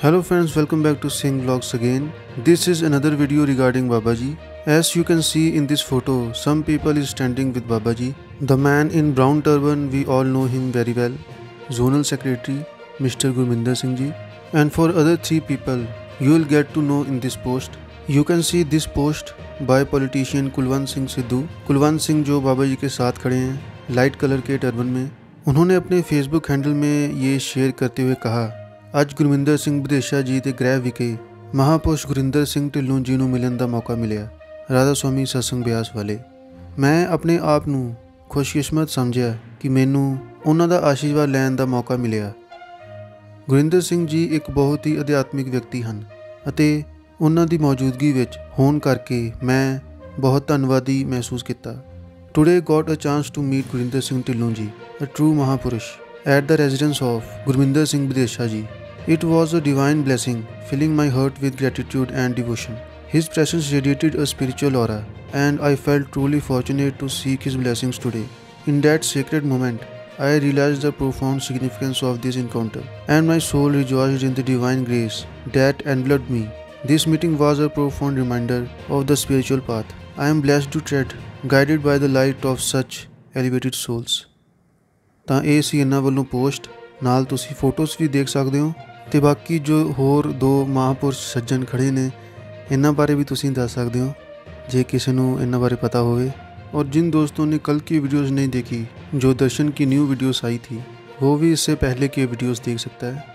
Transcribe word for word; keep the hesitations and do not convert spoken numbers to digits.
Hello friends, welcome back to Singh Vlogs again. This is another video regarding Babaji. As you can see in this photo, some people is standing with Babaji. The man in brown turban, we all know him very well. Zonal Secretary, Mister Gurminder Singh Ji. And for other three people, you will get to know in this post. You can see this post by politician Kulwant Singh Sidhu. Kulwant Singh जो बाबाजी के साथ खड़े हैं, light colour के turban में. उन्होंने अपने Facebook handle में ये शेयर करते हुए कहा, ਅੱਜ ਗੁਰਮਿੰਦਰ ਸਿੰਘ ਵਿਦੇਸ਼ਾ ਜੀ ਦੇ ਗ੍ਰਹਿ ਵਿਖੇ ਮਹਾਪੁਰਸ਼ ਗੁਰਿੰਦਰ ਸਿੰਘ ਢਿੱਲੋਂ ਜੀ ਨੂੰ ਮਿਲਣ ਦਾ ਮੌਕਾ ਮਿਲਿਆ। ਰਾਧਾ ਸਵਾਮੀ ਸਤਸੰਗ ਬਿਆਸ ਵਾਲੇ, ਮੈਂ ਆਪਣੇ ਆਪ ਨੂੰ ਖੁਸ਼ਕਿਸਮਤ ਸਮਝਿਆ ਕਿ ਮੈਨੂੰ ਉਹਨਾਂ ਦਾ ਆਸ਼ੀਰਵਾਦ ਲੈਣ ਦਾ ਮੌਕਾ ਮਿਲਿਆ। ਗੁਰਿੰਦਰ ਸਿੰਘ ਜੀ ਇੱਕ ਬਹੁਤ ਹੀ ਅਧਿਆਤਮਿਕ ਵਿਅਕਤੀ ਹਨ ਅਤੇ ਉਹਨਾਂ ਦੀ ਮੌਜੂਦਗੀ ਵਿੱਚ ਹੋਣ ਕਰਕੇ ਮੈਂ ਬਹੁਤ ਧੰਨਵਾਦੀ ਮਹਿਸੂਸ ਕੀਤਾ। Today got a chance to meet Gurinder Singh Dhillon ji, a true ਮਹਾਪੁਰਸ਼, at the residence of Gurminder Singh Bidesha ji. It was a divine blessing, filling my heart with gratitude and devotion. His presence radiated a spiritual aura, and I felt truly fortunate to seek his blessings today. In that sacred moment, I realized the profound significance of this encounter, and my soul rejoiced in the divine grace that enveloped me. This meeting was a profound reminder of the spiritual path I am blessed to tread, guided by the light of such elevated souls. ਤਾਂ ਇਹ ਸੀ ਇਹਨਾਂ ਵੱਲੋਂ post, ਨਾਲ ਤੁਸੀਂ photos ਵੀ ਦੇਖ ਸਕਦੇ ਹੋ ਅਤੇ ਬਾਕੀ ਜੋ ਹੋਰ ਦੋ ਮਹਾਂਪੁਰਸ਼ ਸੱਜਣ ਖੜ੍ਹੇ ਨੇ ਇਹਨਾਂ ਬਾਰੇ भी ਤੁਸੀਂ ਦੱਸ ਸਕਦੇ ਹੋ ਜੇ ਕਿਸੇ ਨੂੰ ਇਹਨਾਂ बारे पता होवे। और जिन दोस्तों ने कल की वीडियोज़ नहीं देखी, जो दर्शन की न्यू वीडियोज़ आई थी, वो भी इससे पहले की वीडियोज़ देख सकता है।